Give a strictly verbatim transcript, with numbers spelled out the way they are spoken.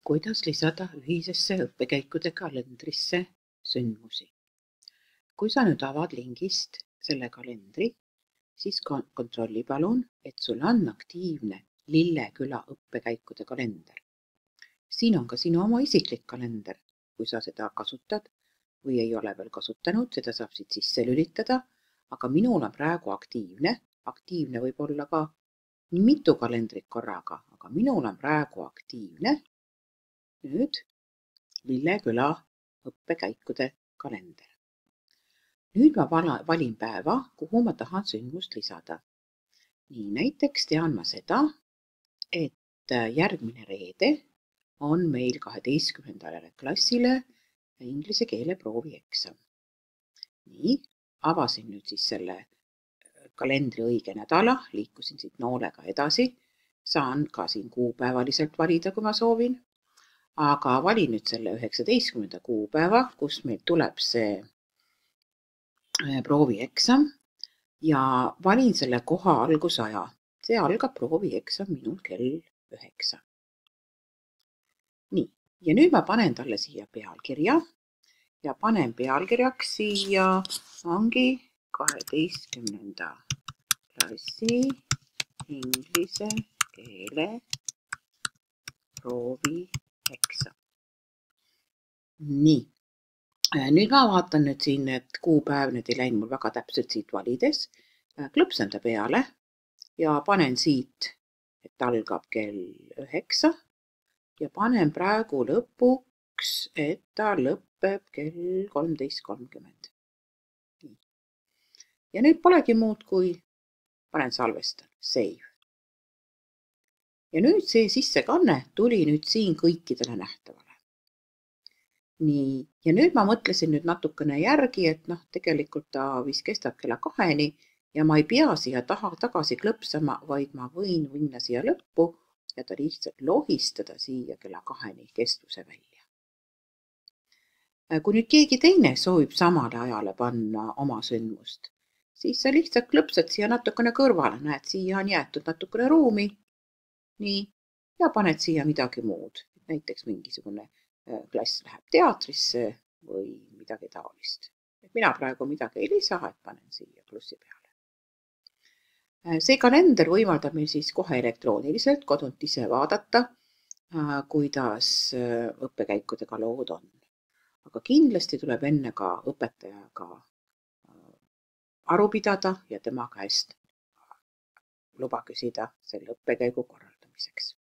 Kuidas lisada ühisesse õppekäikude kalendrisse sündmusi? Kui sa nüüd avad lingist selle kalendri, siis kontrolli palun, et sul on aktiivne Lilleküla õppekäikude kalender. Siin on ka sinu oma isiklik kalender. Kui sa seda kasutad või ei ole veel kasutanud, seda saab siit sisse lülitada, aga minul on praegu aktiivne. Aktiivne võib olla ka mitu kalendrit korraga, aga minul on praegu aktiivne nüüd Lilleküla õppekäikude kalender. Nüüd ma valin päeva, kuhu ma tahan sündmust lisada. Nii, näiteks tean ma seda, et järgmine reede on meil kaheteistkümnendale klassile inglise keele proovieksam. Nii, avasin nüüd siis selle kalendri õige nädala, liikusin siit noolega edasi, saan ka siin kuupäevaliselt valida, kui ma soovin, aga valin nüüd selle üheksateistkümnenda kuupäeva, kus meil tuleb see proovieksam ja valin selle koha algusaja. See algab proovieksam minul kell üheksa. Nii, ja nüüd ma panen talle siia pealkirja ja panen pealkirjaks siia ongi kaheteistkümnenda klassi inglise keele proovieksam. Nii. Nüüd ma vaatan nüüd siin, et kuupäev nüüd ei läinud mul väga täpselt siit valides. Klõpsan ta peale ja panen siit, et algab kell üheksa ja panen praegu lõpuks, et ta lõpeb kell kolmteist kolmkümmend. Ja nüüd polegi muud, kui panen salvestan, save. Ja nüüd see sissekanne tuli nüüd siin kõikidele nähtavale. Nii, ja nüüd ma mõtlesin nüüd natukene järgi, et noh, tegelikult ta vist kestab kella kaheni ja ma ei pea siia taha tagasi klõpsama, vaid ma võin minna siia lõppu ja ta lihtsalt lohistada siia kella kaheni kestvuse välja. Kui nüüd keegi teine soovib samale ajale panna oma sündmust, siis sa lihtsalt klõpsad siia natukene kõrvale, näed, siia on jäetud natukene ruumi, nii, ja paned siia midagi muud, näiteks mingisugune klass läheb teatrisse või midagi taolist. Mina praegu midagi ei lisa, et panen siia plussi peale. See kalender võimaldab meil siis kohe elektrooniliselt kodunt ise vaadata, kuidas õppekäikudega lood on. Aga kindlasti tuleb enne ka õpetajaga aru pidada ja tema käest luba küsida selle õppekäigu korraldamiseks.